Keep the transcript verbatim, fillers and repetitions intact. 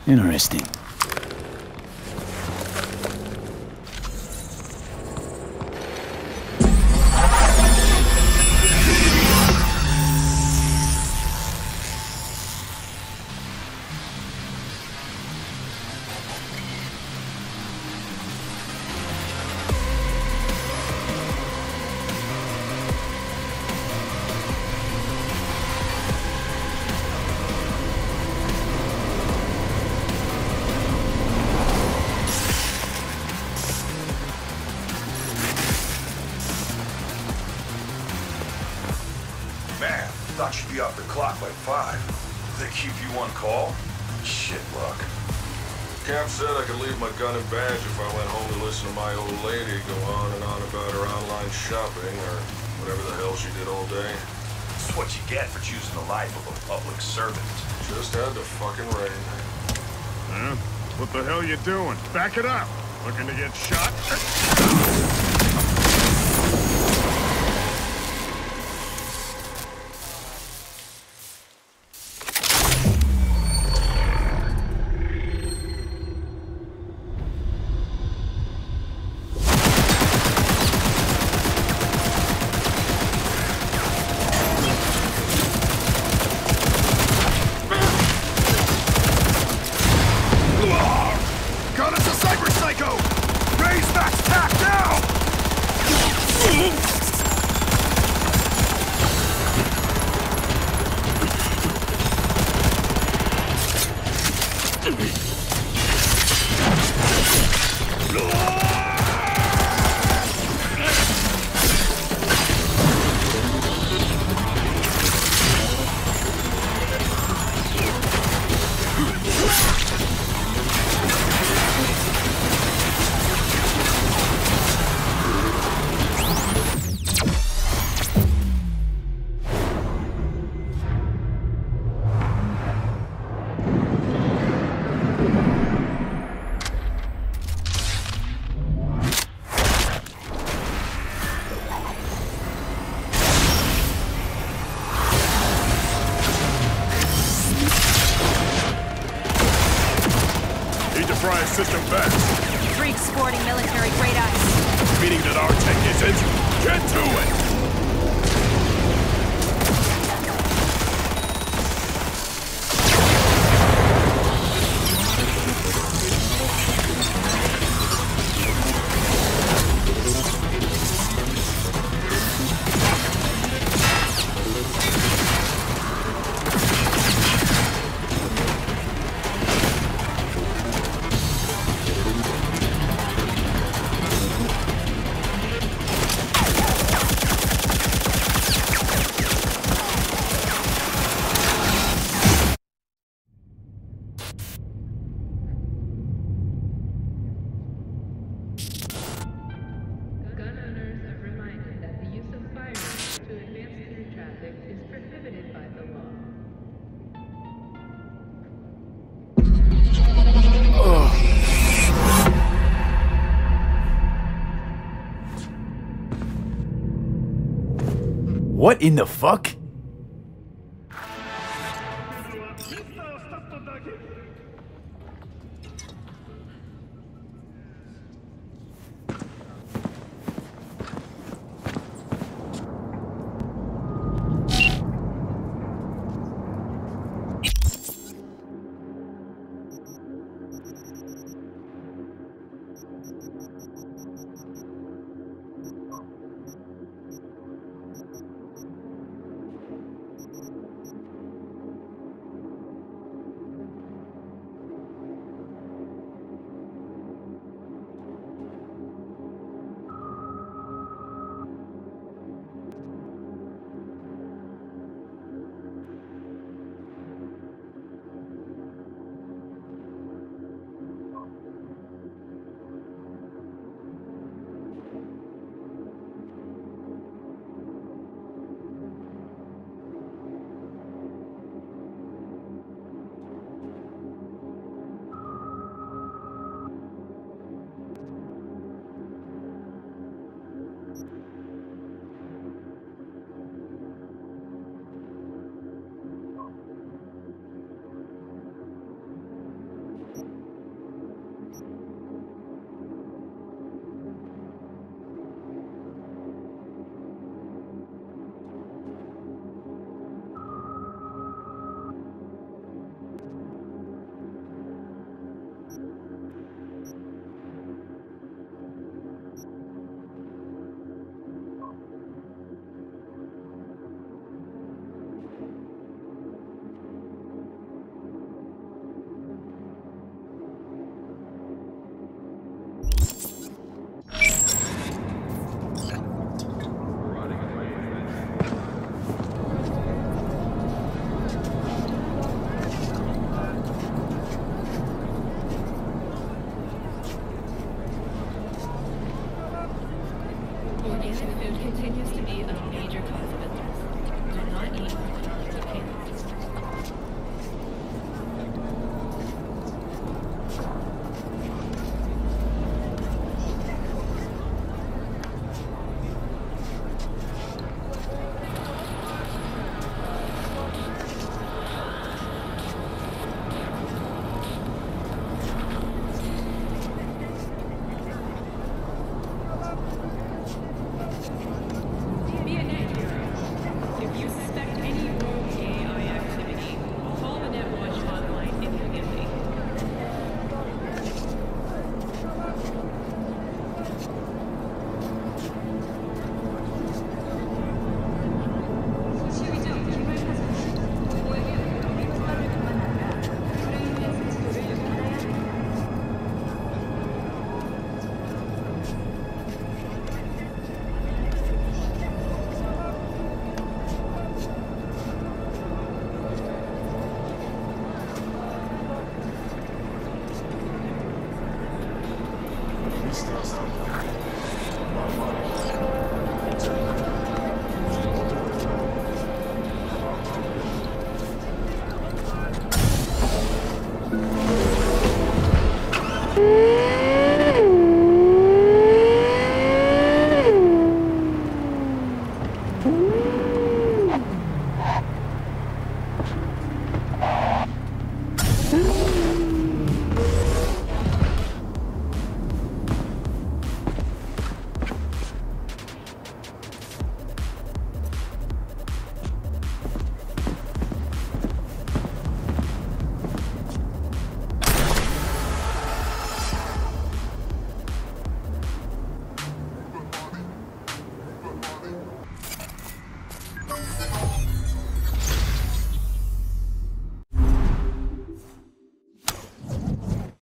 Interesting. Man, thought you'd be off the clock by five. They keep you on call? Shit luck. Cap said I could leave my gun and badge if I went home to listen to my old lady go on and on about her online shopping or whatever the hell she did all day. It's what you get for choosing the life of a public servant. Just had to fucking rain. Huh? What the hell you doing? Back it up! Looking to get shot? System best. Freak sporting military great eyes. Meaning that our tech isn't. Get to it! What in the fuck? continues to be a major cause of illness. Do not eat unless pain. Still something.